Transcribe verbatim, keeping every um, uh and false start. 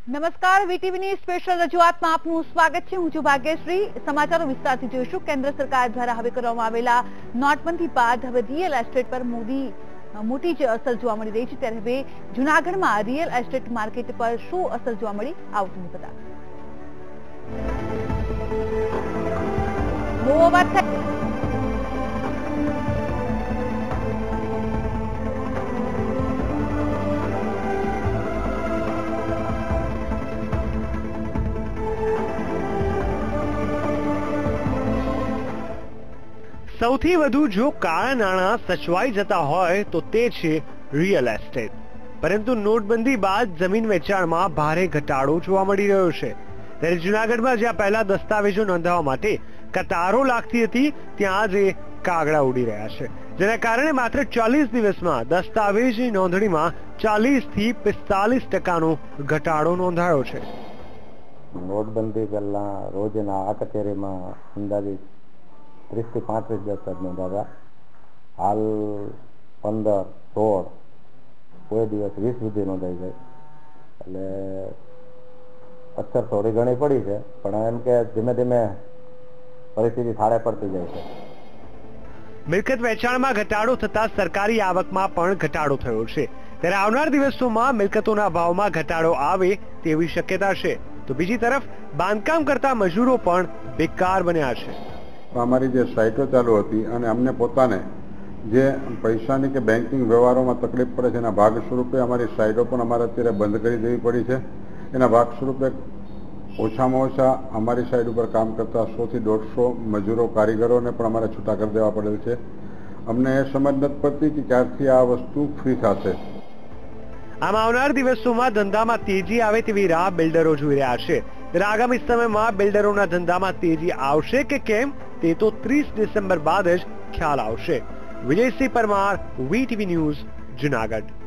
નમસ્કાર, વીટીવીની સ્પેશિયલ રજૂઆતમાં આપનું સ્વાગત છે। હું છું ભાગ્યશ્રી। સમાચારો વિસ્તારથી જોઈશું। કેન્દ્ર સરકાર દ્વારા હવે કરવામાં આવેલા નોટબંધી બાદ હવે રિયલ એસ્ટેટ પર મોદી મોટી જ અસર જોવા મળી રહી છે। ત્યારે હવે જૂનાગઢમાં રિયલ એસ્ટેટ માર્કેટ પર શું અસર જોવા મળી, આવો તમને બતાવો। બહુ અવાજ થાય સૌથી વધુ જો કાળા નાણાં સચવાઈ જતા હોય તો તે છે રિયલ એસ્ટેટ। પરંતુ નોટબંધી બાદ જમીન વેચાણમાં ભારે ઘટાડો જોવા મળી રહ્યો છે। ત્યારે જૂનાગઢમાં જ્યાં પહેલા દસ્તાવેજો નોંધાવવા માટે કતારો લાગતી હતી, ત્યાં આજે કાગડા ઉડી રહ્યા છે, જેના કારણે માત્ર ચાલીસ દિવસમાં દસ્તાવેજની નોંધણીમાં ચાલીસ થી પિસ્તાલીસ ટકાનો ઘટાડો નોંધાયો છે। નોટબંધી પહેલા રોજના આ કચેરીમાં અંદાજિત ત્રીસ થી પાંત્રીસ દસ્તાવેજ નોંધાતા, હાલ પંદર સોળ કોઈ દિવસ વીસ સુધી નોંધાઈ જાય, એટલે અસર થોડી ઘણી પડી છે, પણ એમ કે ધીમે ધીમે પરિસ્થિતિ થાળે પડતી જાય છે। મિલકત વેચાણમાં ઘટાડો થતા સરકારી આવકમાં પણ ઘટાડો થયો છે। ત્યારે આવનાર દિવસોમાં મિલકતોના ભાવમાં ઘટાડો આવે તેવી શક્યતા છે, તો બીજી તરફ બાંધકામ કરતા મજૂરો પણ બેકાર બન્યા છે। અમારી જે સાઇટો ચાલુ હતી અને અમને પોતાને જે પૈસાની કે બેન્કિંગ વ્યવહારોમાં તકલીફ પડે છે, એના ભાગ સ્વરૂપે અમારી સાઇટો પણ અમારે અત્યારે બંધ કરી દેવી પડી છે। એના ભાગ સ્વરૂપે ઓછામાં ઓછા અમારી સાઇટ ઉપર કામ કરતા સો થી દોઢસો મજૂરો કારીગરોને પણ અમારે છૂટા કરી દેવા પડેલ છે। અમને એ સમજ નથી પડતી કે ક્યારથી આ વસ્તુ ફ્રી થશે। આમ આવનાર દિવસોમાં ધંધામાં તેજી આવે તેવી રાહ બિલ્ડરો જોઈ રહ્યા છે। ત્યારે આગામી સમયમાં બિલ્ડરોના ધંધામાં તેજી આવશે કે કેમ, તે તો ત્રીસ ડિસેમ્બર બાદ જ ખ્યાલ આવશે। Vijaysinh Parmar, VTV news, Junagadh.